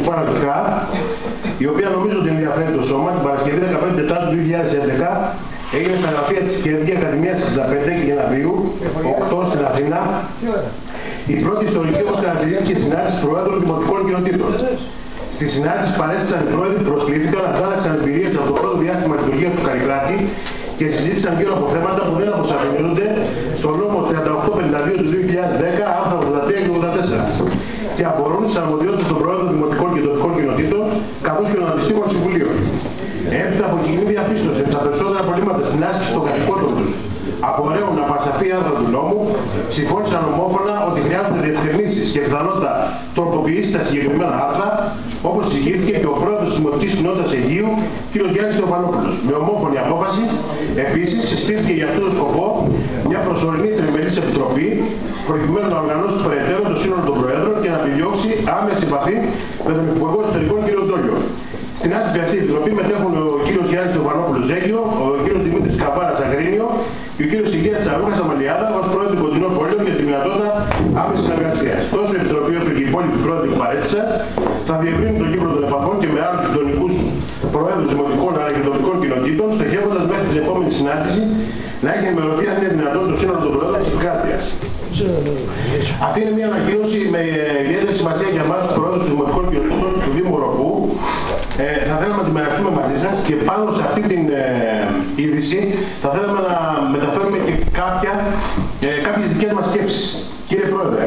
παραγωγικά, η οποία νομίζω ότι ενδιαφέρει το σώμα, την Παρασκευή 15 Τετάρτου 2011 έγινε στα γραφεία της Κεντρικής Ακαδημίας 65 Γεναβίου, 8 στην Αθήνα, η πρώτη ιστορική όπως χαρακτηρίστηκε συνάντηση προέδρων δημοτικών κοινοτήτων. Στη συνάντηση παρέστησαν οι πρόεδροι, προσκλήθηκαν, αντάλλαξαν εμπειρίες από το πρώτο διάστημα λειτουργίας του Καλλικράτη και συζήτησαν γύρω από θέματα που δεν αποσαφηνίζονται στον νόμο 3852 του 2010, άρθρα 83 και 84 και αφορούν τις αρμοδιότητες των Προέδρων Δημοτικών και Τοπικών Κοινοτήτων καθώς και των αντιστοίχων συμβουλίων. Έπειτα από κοινή διαπίστωση ότι τα περισσότερα προβλήματα στην άσκηση των καθηκόντων τους απορρέουν από ασαφή άρθρα του νόμου, συμφώνησαν ομόφωνα ότι χρειάζονται διευκρινήσεις και πιθανότητα τροποποιήσεις στα συγκεκριμένα άρθρα, όπως συζητήθηκε και ο πρόεδρος της Δημοτικής Κοινότητας Αιγείου, κ. Γιάννης Θεοφανόπουλος. Με ομόφωνη απόφαση, επίσης, συστήθηκε για αυτόν τον σκοπό μια προσωρινή τριμερής επιτροπή, προκειμένου να οργανώσει περαιτέρω το σύνολο των Προέδρων και να επιδιώξει άμεση επαφή με τον Υπουργό Εσωτερικών κ. Ντόλιο. Στην άτυπη αυτή επιτροπή μετέχουν ο κ. Γιάννης Θεοφανόπουλος Αίγιο, ο κ. Δημήτρης Καβάρας Αγρίνιο και ο κ. Υγείας Τσαρούχας Αμαλιάδα ως πρόεδρο του Κοντινών Πόλεων για τη δυνατότητα άμεσης συνεργασίας. Τόσο η επιτροπή όσο και οι υπόλοιποι πρόεδροι που παρέστησαν θα διευρύνουν τον κύκλο των επαφών και με άλλους συντονικούς προέδρους δημοτικών αλλά και τοπικών κοινοτήτων, στοχεύοντας μέχρι την επόμενη συνάντηση να έχει ενημερωθεί αν είναι δυνατόν το σύνολο των προέδρων της επικράτειας. Αυτή είναι μια ανακοίνωση με ιδιαίτερη σημασία για εμάς, τους προέδρους των δημοτικών κοινοτήτων του Δήμου Οροπού. Θα θέλαμε να τη μοιραστούμε μαζί σας και πάνω σε αυτή την είδηση θα θέλαμε να μεταφέρουμε και κάποιες δικές μας σκέψεις. Κύριε Πρόεδρε,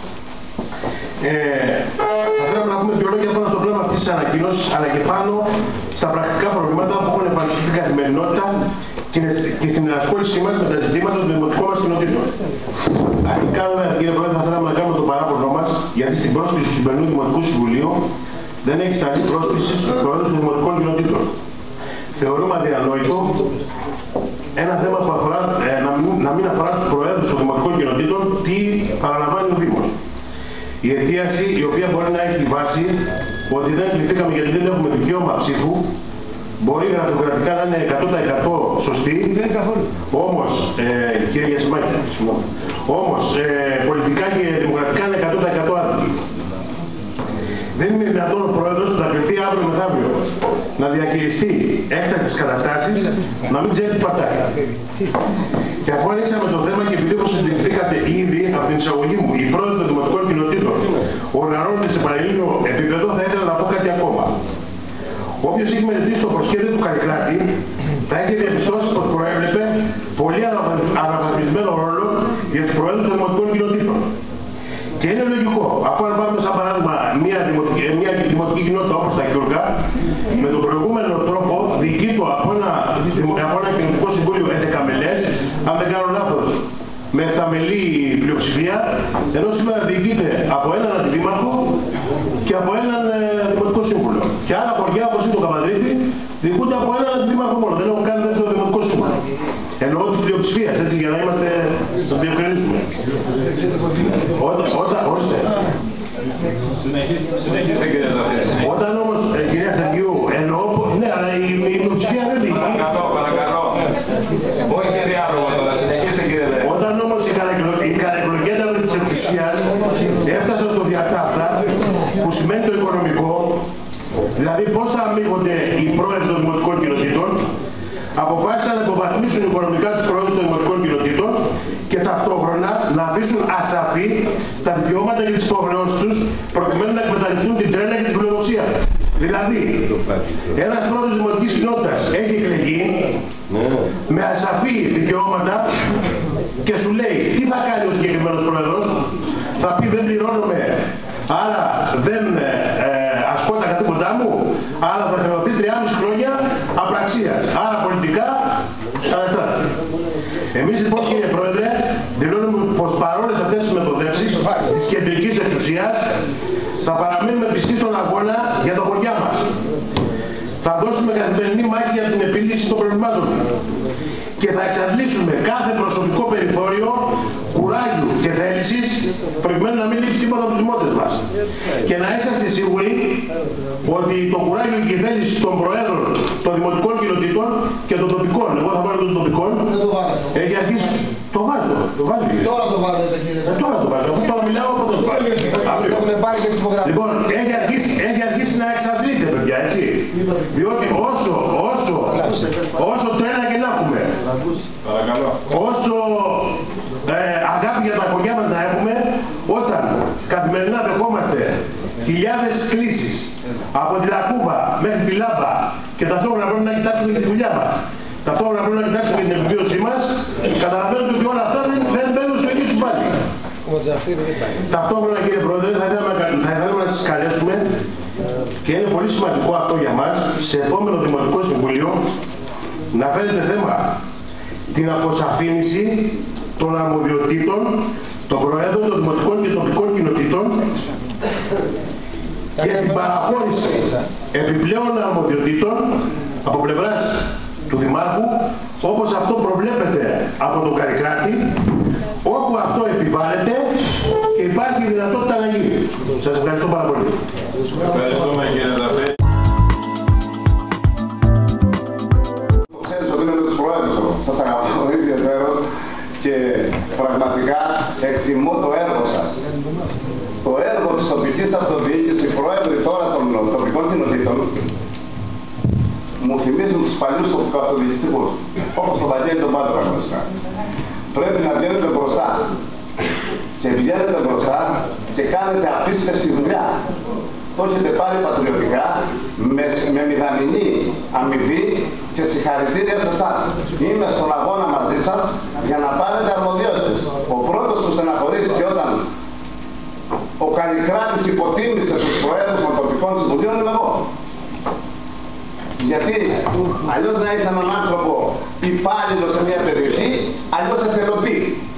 θα θέλαμε να πούμε δύο λόγια πάνω στο πλέον αυτής της ανακοίνωσης, αλλά και πάνω στα πρακτικά προβλήματα που έχουν εμφανιστεί στην καθημερινότητα και στην ενασχόλησή μας με τα ζητήματα των δημοτικών μας κοινοτήτων. Αρχικά, κύριε Πρόεδρε, θα θέλαμε να κάνουμε το παράπονο μας, γιατί στην πρόσκληση του σημερινού Δημοτικού Συμβουλίου δεν έχει σταλεί πρόσκληση στους Προέδρους των Δημοτικών Κοινοτήτων. Θεωρούμε αδιανόητο ένα θέμα που αφορά, να μην αφορά τους Προέδρους των Δημοτικών Κοινοτήτων, τι παραλαμβάνει ο Δήμος. Η αιτίαση, η οποία μπορεί να έχει βάση ότι δεν κληθήκαμε γιατί δεν έχουμε δικαίωμα ψήφου, μπορεί γραφειοκρατικά να είναι 100% σωστή, όμως, κύριε Γιασμάκη, όμως πολιτικά και δημοκρατικά είναι 100% άδικη. Δεν είναι δυνατόν ο Πρόεδρος που θα κρυφτεί αύριο μεθαύριο να διακυριστεί έκτακτες καταστάσεις, να μην ξέρει τι πατάει. Και αφού ανοίξαμε το θέμα και επειδή όπως συντηρηθήκατε ήδη από την εισαγωγή μου, οι πρόεδροι των δημοτικών κοινοτήτων οργανώνονται σε παραλλήλο επίπεδο, θα ήθελα να πω κάτι ακόμα. Όποιος έχει μελετήσει το προσχέδιο του Καλλικράτη, θα έχει διαπιστώσει πως προέβλεπε πολύ αναβαθμισμένο ρόλο για τους προέδρους των δημοτικών κοινοτήτων. Και είναι λογικό, αφού αν πάμε σαν παράδειγμα μια δημοτική κοινότητα όπως τα Γιούργα, με τον προηγούμενο τρόπο διοικείται από ένα κοινοτικό συμβούλιο 11 μελές, αν δεν κάνω λάθος, με 7 μελή πλειοψηφία, ενώ σήμερα διοικείται από έναν αντιδήμαρχο και από έναν δημοτικό σύμβουλο. Και άλλα χωριά όπως είναι το Καπαδρίτη διοικούνται από έναν αντιδήμαρχο μόνο, δεν έχουν κάνει δεύτερο δημοτικό σύμβουλο. Εννοώ της πλειοψηφίας, έτσι, για να είμαστε στο διευκρινίσουμε. Όταν όμως, κυρία Σεργίου, εννοώ, ναι, αλλά η πλειοψηφία δεν διοικεί. Παρακαλώ. Όχι και διάλογο τώρα, συνεχίστε κύριε Δέ. Όταν όμως η καταεκλογέντα της εξουσίας έφτασε στο διατάφτα, που σημαίνει το οικονομικό, δηλαδή πώς θα αμείβονται οι πρόεδροι των δημοτικών κοινοτήτων, αποφάσισαν να υποβαθμίσουν οικονομικά τους πρόεδρους των δημοτικών κοινοτήτων και ταυτόχρονα να αφήσουν ασαφή τα δικαιώματα και τις υποχρεώσεις τους προκειμένου να εκμεταλλευτούν την τρέλα και την φιλοδοξία. Δηλαδή, ένας πρόεδρος δημοτικής κοινότητας έχει εκλεγεί με ασαφή δικαιώματα και σου λέει τι θα κάνει ο συγκεκριμένος πρόεδρος, θα πει δεν πληρώνομαι, άρα δεν ασκώ τα καθήκοντά μου, άρα θα χρεωθεί 3,5 χρόνια απραξίας. Άρα πολιτικά καταστάθηκε. Εμείς λοιπόν, κύριε Πρόεδρε, δηλώνουμε πως παρόλες αυτές τις μεθοδεύσεις της κεντρικής εξουσίας θα παραμείνουμε πιστοί στον αγώνα για τα χωριά μας. Θα δώσουμε καθημερινή μάχη για την επίλυση των προβλημάτων τους και θα εξαντλήσουμε κάθε προσωπικό περιθώριο κουράγιου και θέλησης προκειμένου να μην λείψει τίποτα από τους δημότες μας. Και να είσαστε σίγουροι ότι το κουράγιο και η θέληση των προέδρων των δημοτικών κοινοτήτων και των τοπικών, εγώ θα βάλω των τοπικών, έχει αρχίσει. Το βάζω. Τώρα το βάζετε κύριε. Τώρα το βάζω. Τώρα μιλάω από το Έχουμε πάρει και τις υπογραφές. Λοιπόν, έχει αρχίσει να εξαντλείται, παιδιά, έτσι. Διότι όσο τρένα και να έχουμε, όσο αγάπη για τα χωριά μας να έχουμε, όταν καθημερινά δεχόμαστε χιλιάδες κλήσεις από τη Λακκούβα μέχρι τη Λάμπα και ταυτόχρονα πρέπει να κοιτάξουμε τη δουλειά μας, ταυτόχρονα πρέπει να κοιτάξουμε την επιβίωσή μας, καταλαβαίνετε ότι όλα αυτά δεν μπαίνουν στο ίδιο τσουβάλι. Ταυτόχρονα, κύριε Πρόεδρε, θα ήθελα να σας καλέσουμε, και είναι πολύ σημαντικό αυτό για μας, σε επόμενο Δημοτικό Συμβούλιο να φέρετε θέμα την αποσαφήνιση των αρμοδιοτήτων των Προέδρων των Δημοτικών και Τοπικών Κοινοτήτων και την παραχώρηση επιπλέον αρμοδιοτήτων από πλευράς του Δημάρχου, όπως αυτό προβλέπεται από τον Καλλικράτη, όπου αυτό επιβάλλεται και υπάρχει δυνατότητα να γίνει. Σας ευχαριστώ πάρα πολύ. Ευχαριστούμε, κύριε Ζαφύρη. Ξέρετε ότι είμαι με τους Προέδρους εδώ. Σας αγαπώ ιδιαίτερως και πραγματικά εκτιμώ το έργο σας. Το έργο της τοπικής αυτοδιοίκησης, οι Πρόεδροι τώρα των τοπικών κοινοτήτων, μου θυμίζουν τους παλιούς αυτοδιοικητικούς, όπως το Βαγγέλη τον Πάντο κανονικά. Πρέπει να βγαίνετε μπροστά. Και βγαίνετε μπροστά και κάνετε απίστευτη δουλειά. Το έχετε πάρει πατριωτικά, με μηδαμινή αμοιβή και συγχαρητήρια σε εσάς. Είμαι στον αγώνα μαζί σας για να πάρετε αρμοδιότητες. Ο πρώτος που στεναχωρήθηκε όταν ο Καλλικράτης υποτίμησε τους Προέδρους των τοπικών συμβουλίων είμαι εγώ. Γιατί αλλιώς να είσαι έναν άνθρωπο υπάλληλο σε μια περιοχή, αλλιώς εθελοντή.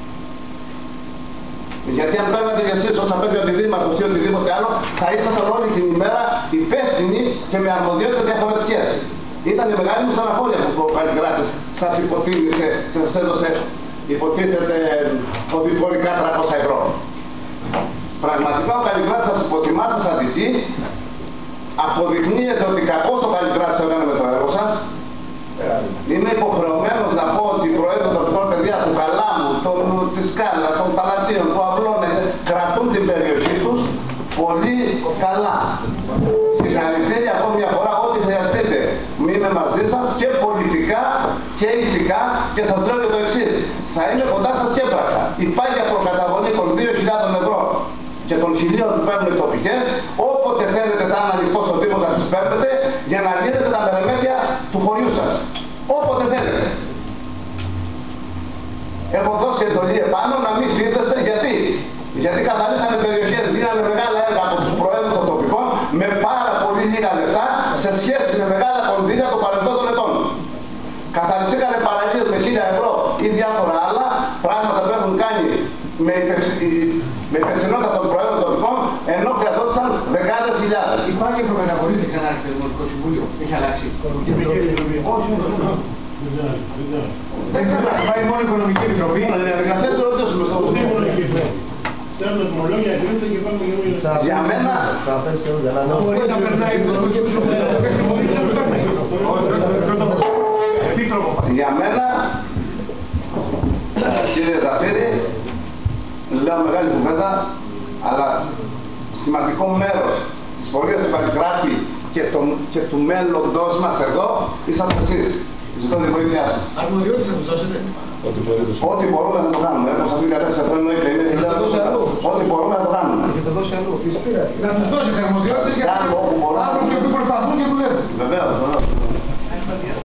Γιατί αν παίρνατε για εσείς όσα παίρνει ο αντιδήμαρχος ή οτιδήποτε άλλο, θα ήσασταν όλη την ημέρα υπεύθυνοι και με αρμοδιότητες διαφορετικές. Ήταν η μεγάλη μου στεναχώρια που ο Καλλικράτης σας υποτίμησε και σας έδωσε, υποτίθεται, οδηπορικά 300 ευρώ. Πραγματικά ο Καλλικράτης σας υποτιμά, σας αδικεί. Αποδεικνύεται ότι κακώς ο Καλλικράτης το έκανε με το έργο σας. Είμαι υποχρεωμένος να πω ότι οι Προέδροι των τοπικών παιδιά του Καλάμου, της Κάλας, των Παλατίων, του Αυλώνε κρατούν την περιοχή τους πολύ καλά. Συγχαρητήρια ακόμη μια φορά, ό,τι χρειαστείτε. Είμαι μαζί σας και πολιτικά και ηθικά και σας λέω και το εξής. Θα είμαι κοντά σας και έπρακτα. Η πάγια προκαταβολή των 2.000 ευρώ και των 1.000 που παίρνουν οι τοπικές, όποτε θέλετε θα είναι ανοιχτός ο Δήμος να τις παίρνετε για να λύνετε τα μερεμέτια του χωριού σας. Όποτε θέλετε. Έχω δώσει εντολή επάνω να μην φύγετε γιατί καθαρίσανε περιοχές, δίνανε μεγάλα έργα από τους Προέδρους των τοπικών με πάρα πολύ λίγα λεφτά σε σχέση με μεγάλα κονδύλια των παρελθόντων ετών. Καθαριστήκανε παραλίες με 1.000 ευρώ ή διάφορα άλλα πράγματα που έχουν κάνει με υπευθυνότητα των Προέδρων των τοπικών, ενώ χρειαζόταν δεκάδες χιλιάδες. Υπάρχει προκαταβολή, δεν ξανάρχεται το Δημοτικό Συμβούλιο, έχει αλλάξει. Δεν ξέρω, πάει μόνο η Οικονομική Επιτροπή. Τα διαδικασίες το ρωτήσουμε στο Δήμο. Για μένα, Μπορεί να περνάει η Οικονομική Επιτροπή. για μένα, κύριε Ζαφύρη, λέω μεγάλη κουβέντα, αλλά σημαντικό μέρος της πορείας του Καλλικράτη και του μέλλοντος μας εδώ είσαστε εσείς. Ζητώ τη βοήθειά σας. Αρμοδιότητες θα τους δώσετε. Ό,τι μπορούμε να το κάνουμε. Όπως αυτήν την κατεύθυνση αυτό εννοείται. Ό,τι μπορούμε να το κάνουμε. Να τους δώσετε αρμοδιότητες για να άνθρωποι που προσπαθούν και δουλεύουν. Βεβαίως.